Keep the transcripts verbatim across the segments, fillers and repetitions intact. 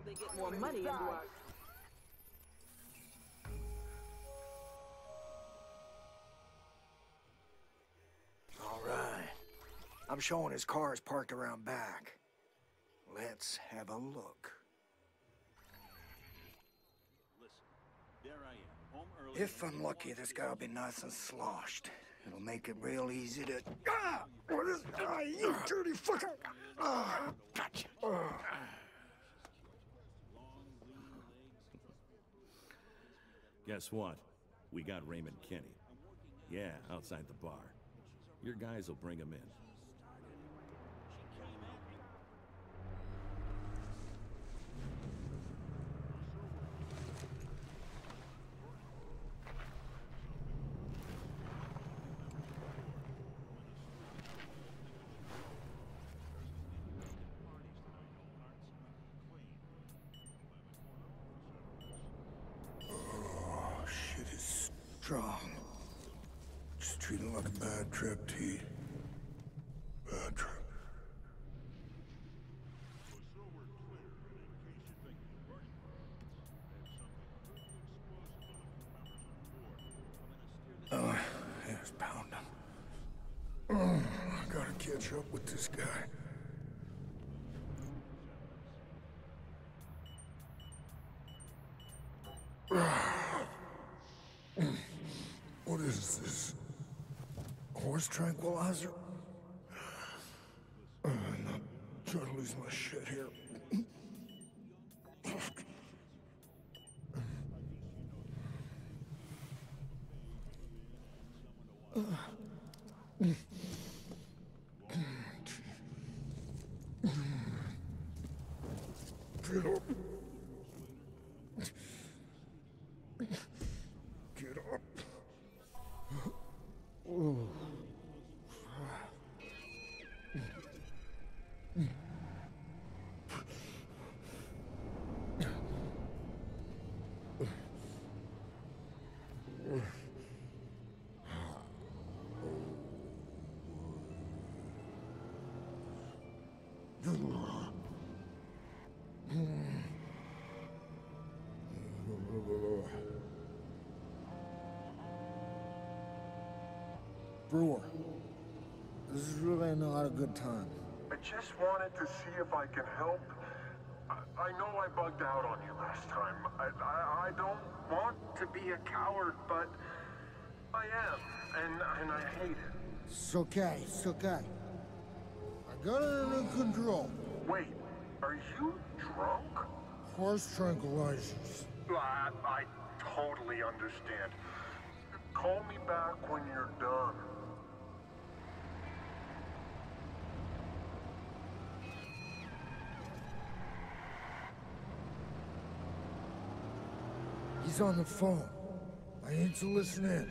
they get more money into our... All right. I'm showing his car is parked around back. Let's have a look. If I'm lucky, this guy'll be nice and sloshed. It'll make it real easy to... Ah! What is... Ah, you dirty fucker! Ah! Gotcha! Ah. Guess what? We got Raymond Kenny. Yeah, outside the bar. Your guys will bring him in. Strong. Just treat it like a bad trip, T. Bad trip. Oh, it's pounding. Oh, I gotta catch up with this guy. What is this? Horse tranquilizer? I'm not trying to lose my shit here. Get up. Get up. Oh. Brewer, this is really not a good time. I just wanted to see if I can help. I, I know I bugged out on you last time. I, I, I don't want to be a coward, but I am, and, and I hate it. It's okay, it's okay. I got it under control. Wait, are you drunk? Horse tranquilizers. I, I totally understand. Call me back when you're done. He's on the phone. I need to listen in.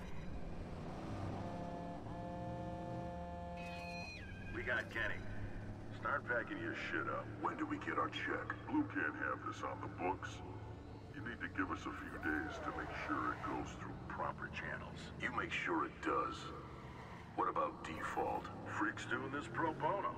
We got Kenny. Start packing your shit up. When do we get our check? Blue can't have this on the books. You need to give us a few days to make sure it goes through proper channels. You make sure it does. What about default? Freak's doing this pro bono.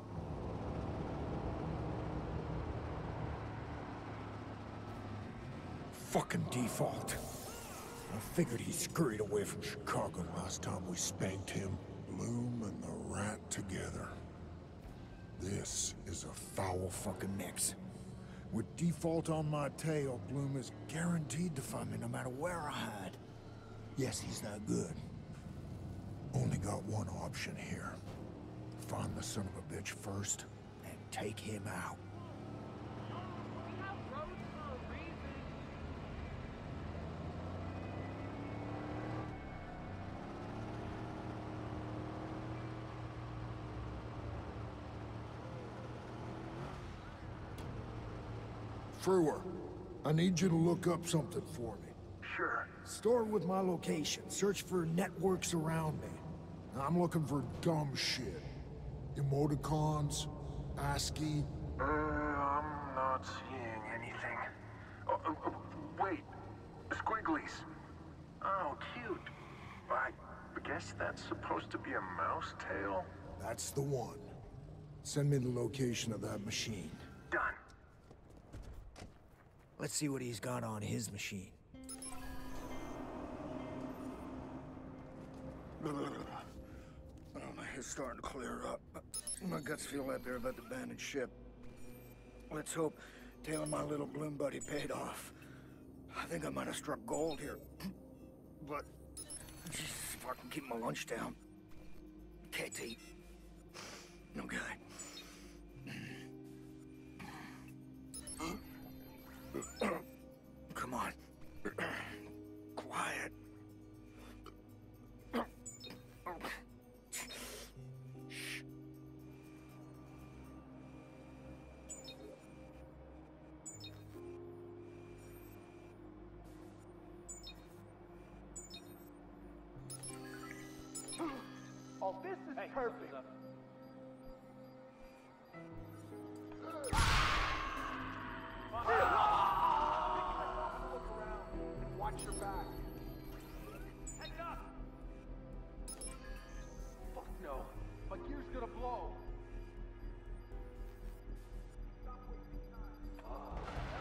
Fucking default. I figured he scurried away from Chicago last time we spanked him. Bloom and the rat together. This is a foul fucking mix. With default on my tail, Bloom is guaranteed to find me no matter where I hide. Yes, he's that good. Only got one option here. Find the son of a bitch first, and take him out. Brewer, I need you to look up something for me. Sure. Start with my location. Search for networks around me. I'm looking for dumb shit. Emoticons, ASCII. Uh, I'm not seeing anything. Oh, uh, uh, wait. Squigglies. Oh, cute. I guess that's supposed to be a mouse tail? That's the one. Send me the location of that machine. Done. Let's see what he's got on his machine. Oh, my head's starting to clear up. My guts feel like they're about to abandon ship. Let's hope tailing my little bloom buddy paid off. I think I might have struck gold here. But Jesus, if I can keep my lunch down. K T. Okay. Come on. Quiet. Shh. Oh, this is hey, perfect. Watch your back. Heads up! Fuck no. My gear's gonna blow. Stop wasting time. Uh.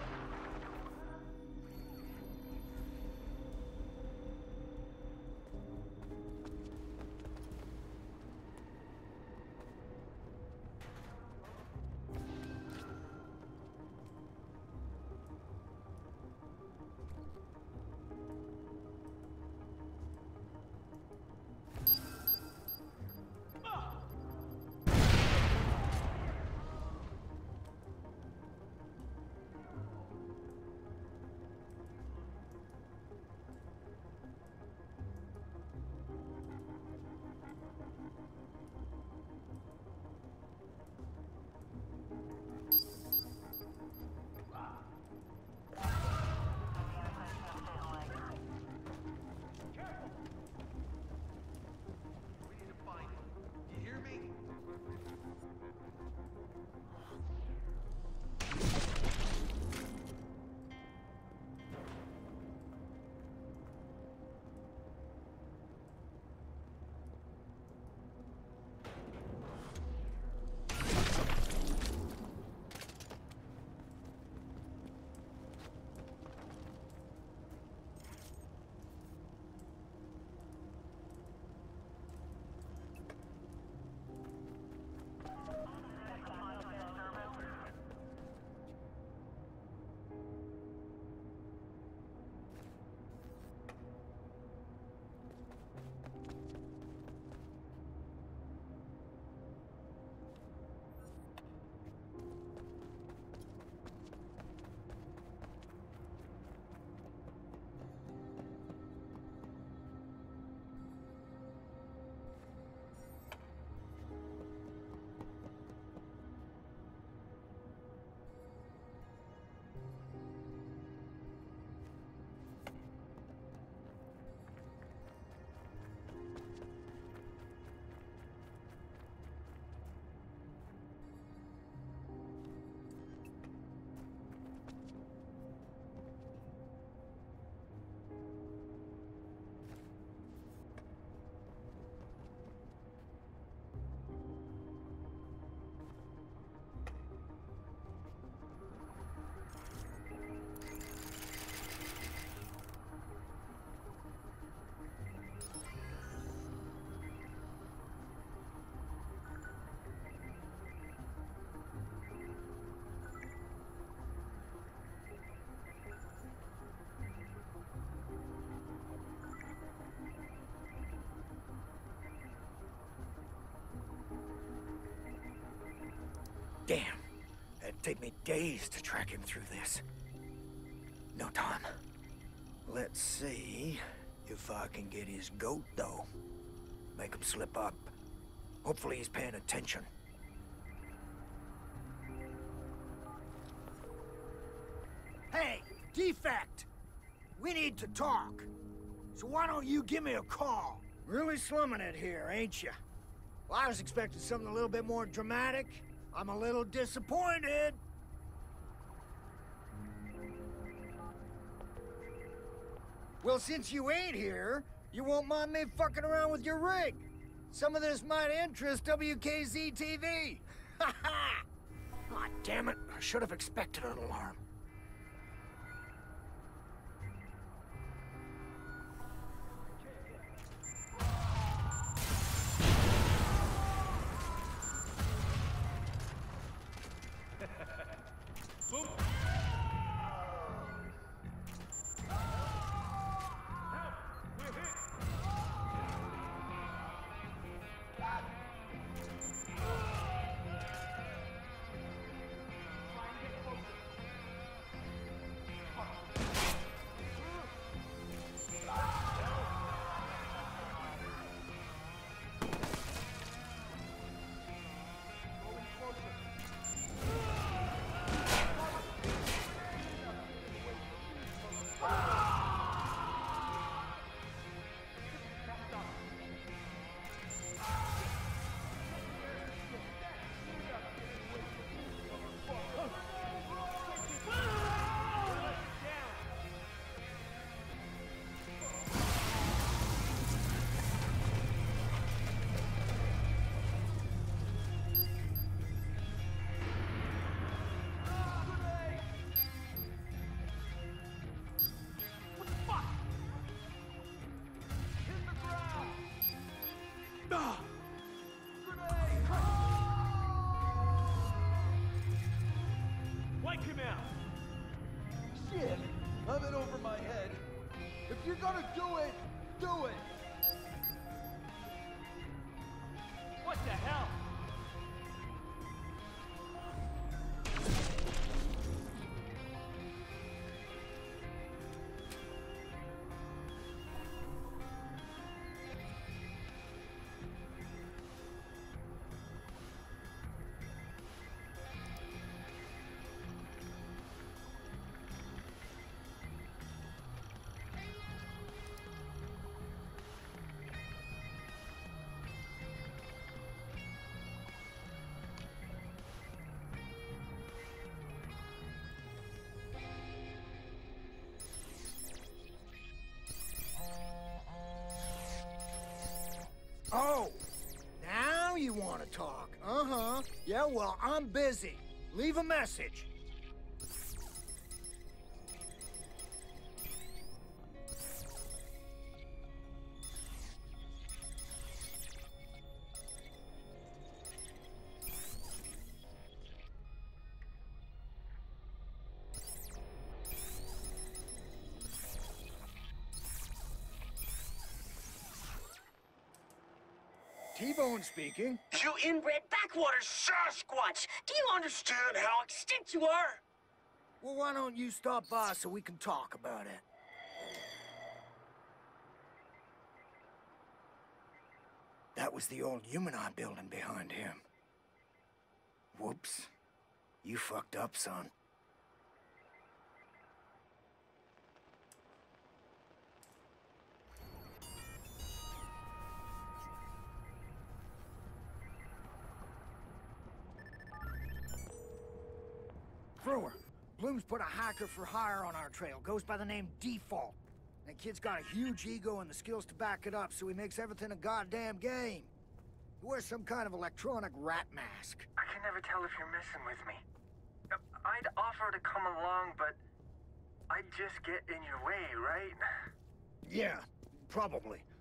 Damn. It'd take me days to track him through this. No time. Let's see if I can get his goat, though. Make him slip up. Hopefully he's paying attention. Hey, Defect! We need to talk. So why don't you give me a call? Really slumming it here, ain't you? Well, I was expecting something a little bit more dramatic. I'm a little disappointed. Well, since you ain't here, you won't mind me fucking around with your rig. Some of this might interest W K Z T V. Ha ha! Aw, damn it. I should have expected an alarm. bit over my head. If you're gonna do it, do it! What the hell? Oh, now you want to talk. Uh-huh. Yeah, well, I'm busy. Leave a message. T-Bone speaking. You inbred backwater Sasquatch! Do you understand how extinct you are? Well, why don't you stop by so we can talk about it? That was the old Humani building behind him. Whoops. You fucked up, son. Brewer, Bloom's put a hacker for hire on our trail. Goes by the name Default. That kid's got a huge ego and the skills to back it up, so he makes everything a goddamn game. He wears some kind of electronic rat mask. I can never tell if you're messing with me. Uh, I'd offer to come along, but I'd just get in your way, right? Yeah, probably.